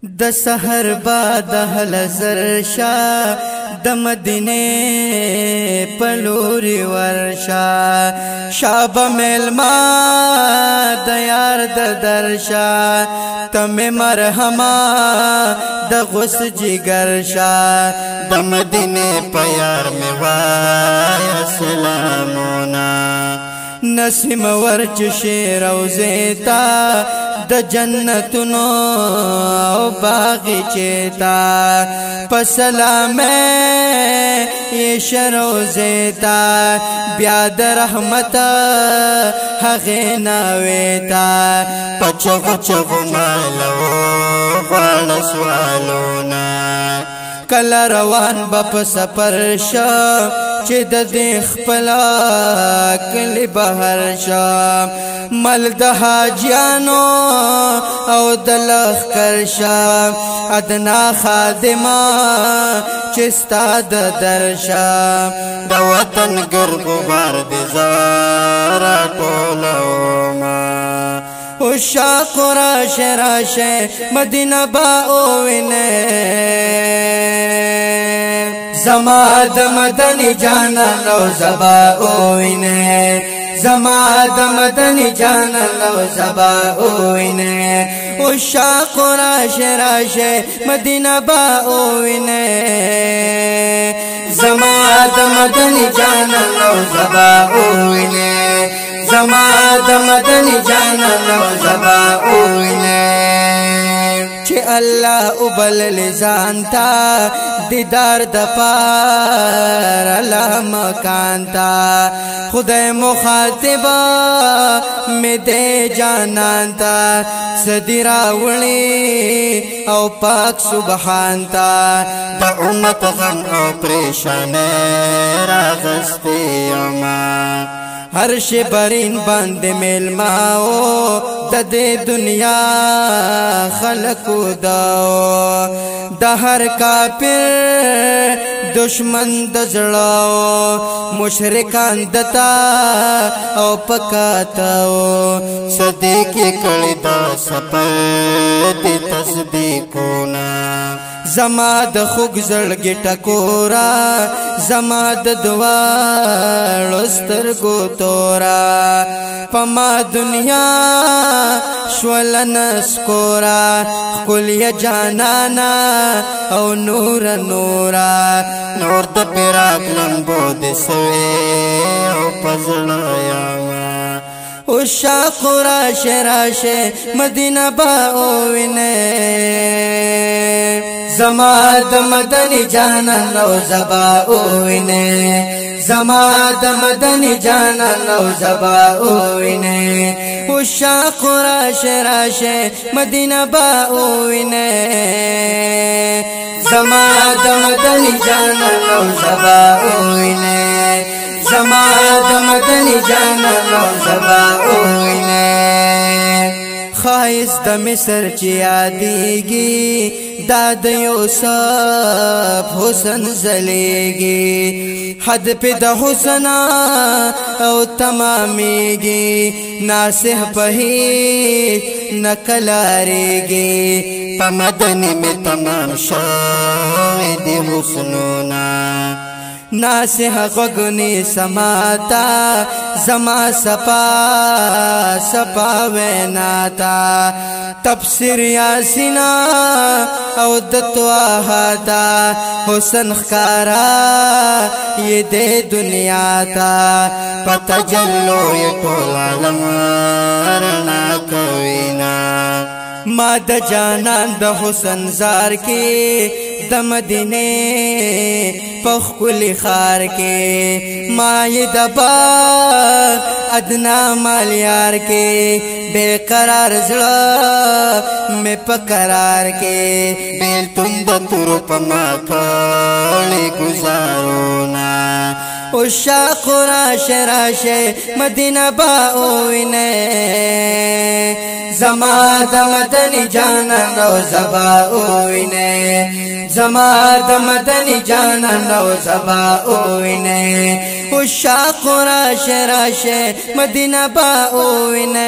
د سحر باد هلزر شا د مدینه پلوری ورشا شاب ملما د یار د درشا تم مرحما د غس جگر شا د مدینه پیار می وای سلامونا نسیم ورچ شیر او زیتا د جنتونو او باغچتا پسلام ای شرو زیتا بیا د رحمت هغه ناویتا پچغ چغ مالو غړ سوالونا کل روان بپ سفر شا چې د دې خپل کلی بهر شا مل د حاجیانو او د لخر شا ادنا خادمه چې ستاد درشا د وطن ګرګوبار دي زارا ټولوما او شاق راش راش مدینه با اوینه زما د مدنی جانان او زبا اوینه زما د مدنی جانان او زبا اوینه او شاق راش راش مدینه با اوینه زما د مدنی جانان او زبا اوینه زما د مدنی جانان او زبا اوینه چې الله وبل لزانتا دیدار د پار الله مکان تا خدای مخاطبه می دې جانان تا صدی راوړي او پاک سبحان تا د امت غم او پریشان راغستی یما هر شی برین باندې ملماو د دې دنیا خلقو داو د هر کافر دشمن د زړاو مشرکان دتا او پکاتاو صدیق کړي دا سپر دې تصدیقونه زما د خوږ زړګي ټکورا زما د دواړو سترګو تورا پما دنیا شولن سکورا خپلیا جانانا او نور نورا نور د پیراک لمبو د سوي او پزړیا او شاق راش راش مدینه با اوینه زما د مدنی جانان او زبا اوینه زما د مدنی جانان او زبا اوینه او شاق راش راش مدینه با اوینه زما د مدنی جانان او زبا اوینه زما د مدنی جانان او زبا اوینه خایس د مصر چې یادېږي دا د یوسف حسن زلیږي حد په د حسن او تمامېږي ناسح په هیڅ نکلاریږي په مدني مې تمام شوی د حسنونه ناسح غگنی سماتا زما سپا سپا ویناتا تفسیر یاسینا او دتواہاتا حسن خکارا یہ دے دنیا تا پتا جلو یہ ټول عالم رنا کوینا ما د جانان د حسن زار کې د مدینه پخ کلی خار کې ما یې د بار ادنا مالیار کې بے قرار زړه مې په قرار کې بیل توند تور په ما کړي گزارونا او شاق راش راش مدینه با اوینه زما د مدني جانان او زبا اوینه زما د مدني جانان او زبا اوینه عشاق راشه راشه مدینه با اوینه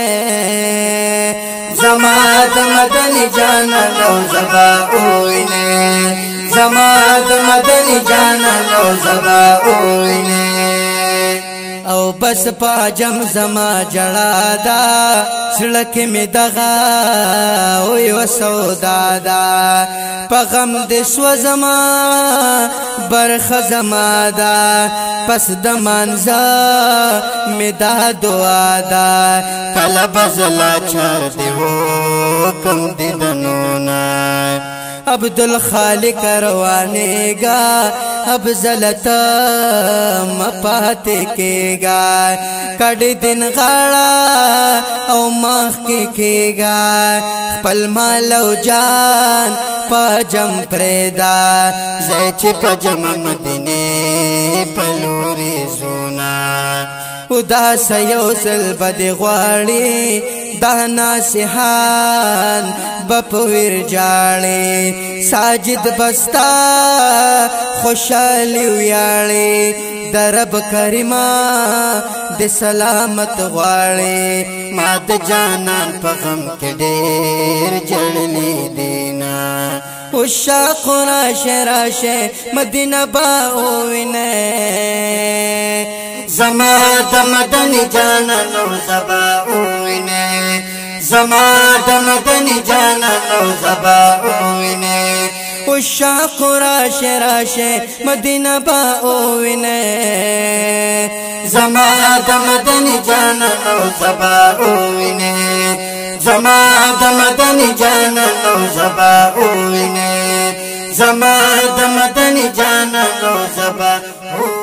زما د مدني جانان او زبا اوینه زما د مدني جانان او زبا اوینه او بس پاجم زما جړا دا سړک می دغا او یو سودا دا پغم د سو زما برخ زما دا پس د منزا می دا دعا دا کله بزلا چار دیو کم دی دنونا عبدالخالق روانیگا اب زلتا مپاتے کیگا کڑ دن غاڑا او ماخ کے گا پل مالو جان پاجم پریدا زیچ پاجم مدینے پلوری زونا ادا سیوسل بد غواړي دا ناسحان بپویر جاړي ساجد بستا خوشالي ویاړي درب کریما د سلامت غواړي ما د جانان په غم کې ډېر جړلې دینا عشاق راشه راشه مدینه با اوینه زما د مدني جانان او زبا اوینه زما د مدني جانان او زبا اوینه عشاق راشه راشه مدینه با اوینه زما د مدني جانان او زبا اوینه زما د مدني جانان او زبا اوینه زما د مدني جانان او زبا